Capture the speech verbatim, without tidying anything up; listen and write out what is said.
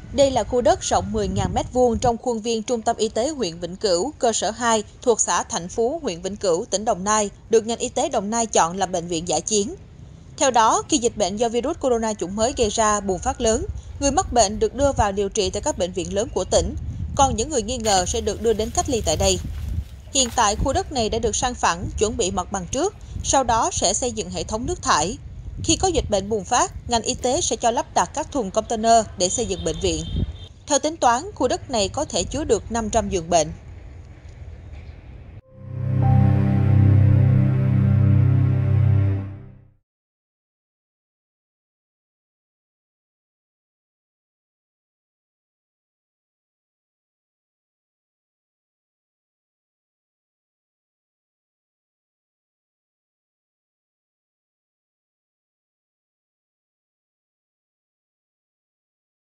Đây là khu đất rộng mười nghìn mét vuông trong khuôn viên Trung tâm Y tế huyện Vĩnh Cửu, cơ sở hai thuộc xã Thạnh Phú, huyện Vĩnh Cửu, tỉnh Đồng Nai, được ngành y tế Đồng Nai chọn làm bệnh viện dã chiến. Theo đó, khi dịch bệnh do virus corona chủng mới gây ra bùng phát lớn, người mắc bệnh được đưa vào điều trị tại các bệnh viện lớn của tỉnh, còn những người nghi ngờ sẽ được đưa đến cách ly tại đây. Hiện tại, khu đất này đã được san phẳng, chuẩn bị mặt bằng trước, sau đó sẽ xây dựng hệ thống nước thải. Khi có dịch bệnh bùng phát, ngành y tế sẽ cho lắp đặt các thùng container để xây dựng bệnh viện. Theo tính toán, khu đất này có thể chứa được năm trăm giường bệnh.